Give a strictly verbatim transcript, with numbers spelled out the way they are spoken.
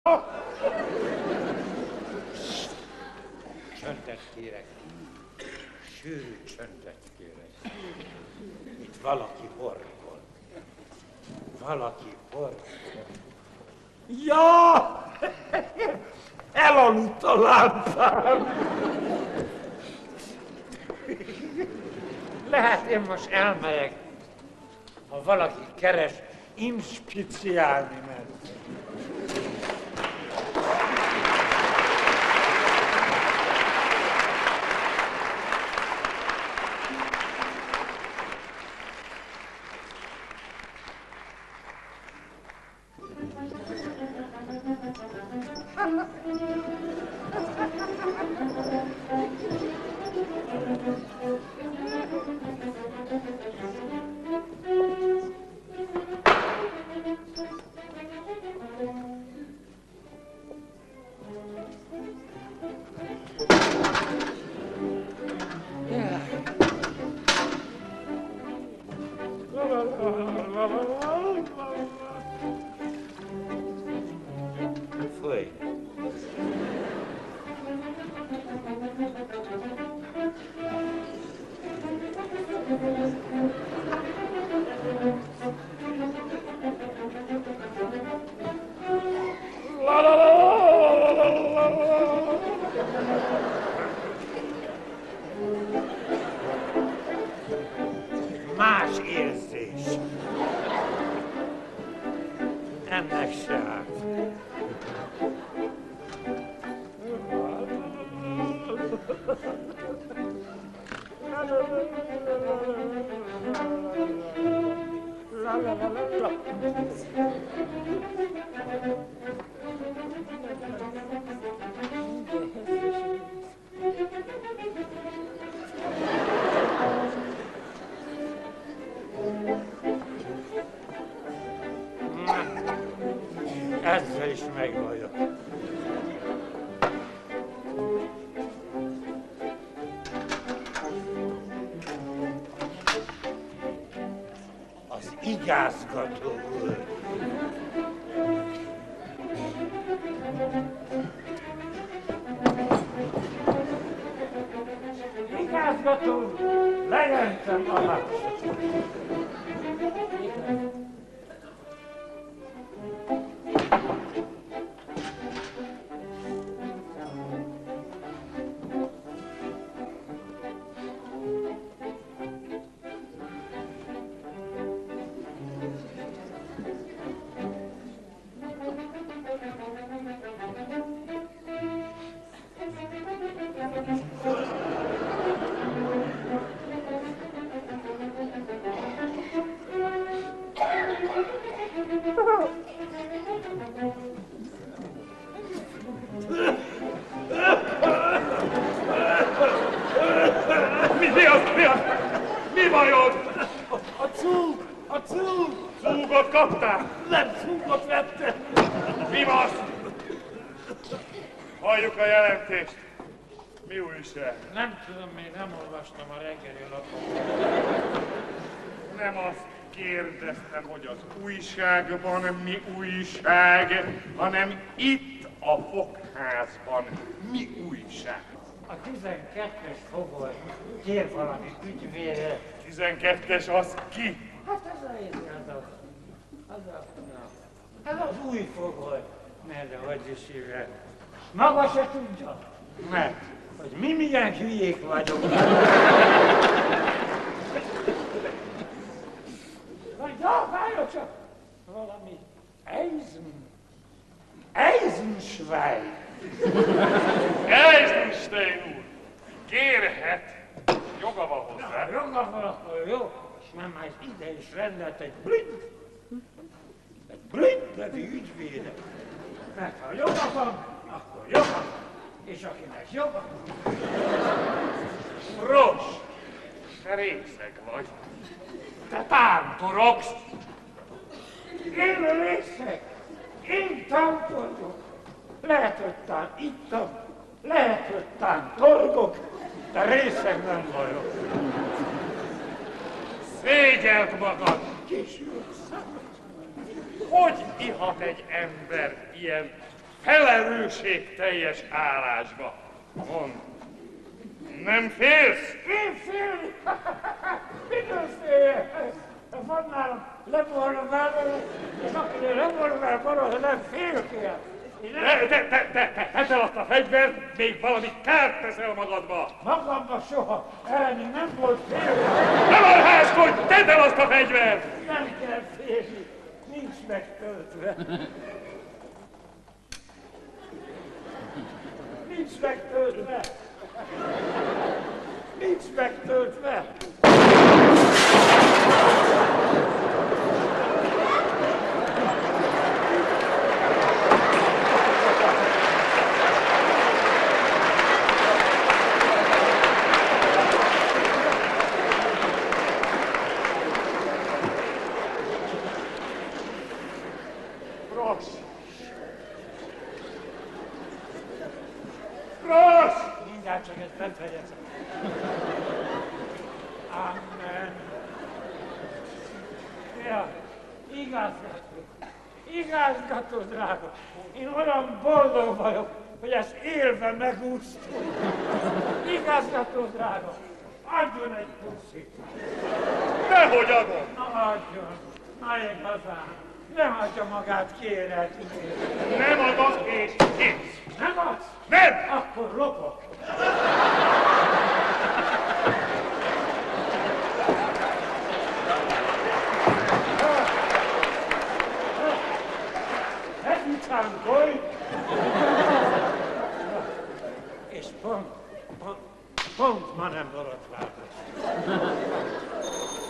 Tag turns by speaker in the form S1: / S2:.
S1: Csöndet kérek. Sűrű csöndet kérek. Itt valaki horkol. Valaki horkol. Ja! Elaludt a lámpám! Lehet, én most elmegyek, ha valaki keres, inspiciálni ment. Más érzés. Ennek se áll. Ezzel is megvagyok. Az igázgató úr. Igázgató úr, lejelentem a lábasat. Nem tudom, még nem olvastam a reggeli lapot.
S2: Nem azt kérdeztem, hogy az újságban mi újság, hanem itt a fogházban mi újság.
S1: A tizenkettes fogoly kér valami ügyvére.
S2: tizenkettes az ki?
S1: Hát az a az a... az a... na, ez az új fogoly. Ne, de hogy is hívják. Maga se tudja? Mert hogy mi milyen hülyék vagyunk. Vagy várja csak, valami Eisen, Eisenschwein.
S2: Eisenstein úr, kérhet, joga van hozzá.
S1: Na, joga van, akkor jó, és már már ide is rendelt egy blind, egy blind nevű ügyvédet. Mert ha joga van, akkor joga van. És akinek joga?
S2: Ros, te részeg vagy. Te tántorogsz.
S1: Én részeg. Én tántorgok. Lehet, hogy tán ittam. Lehet, hogy tán torgok. De részeg nem vagyok.
S2: Szégyeld magad.
S1: Kisülsz.
S2: Hogy ihat egy ember ilyen felelősségteljes állásba. Mondd, nem félsz?
S1: Én félni? Mitől féljek? Van nálam revolver, és aki revolver van, nem félök ilyen.
S2: Te, te, te, te, te, tedd azt a fegyvert, még valami kárt teszel magadba.
S1: Magamba soha, elni nem volt félni.
S2: Nem alházkodj, tedd el azt a fegyvert!
S1: Nem kell félni, nincs megtöltve. Nincs megtöltve. Nincs megtöltve.
S2: Rossz! Rossz!
S1: Mindjárt csak ezt befejezem. Amen. Ja, igazgató, igazgató drága, én olyan boldog vagyok, hogy ezt élve megúsztam. Igazgató drága, adjon egy puszit.
S2: Dehogy adom!
S1: Na adjon, na én hazám, ne hagyja magát kiélelni.
S2: Nem adok és kész!
S1: Nem adsz?
S2: Nem!
S1: Akkor lopok. Ezután golj! És pont, pont, pont ma nem borotváltam.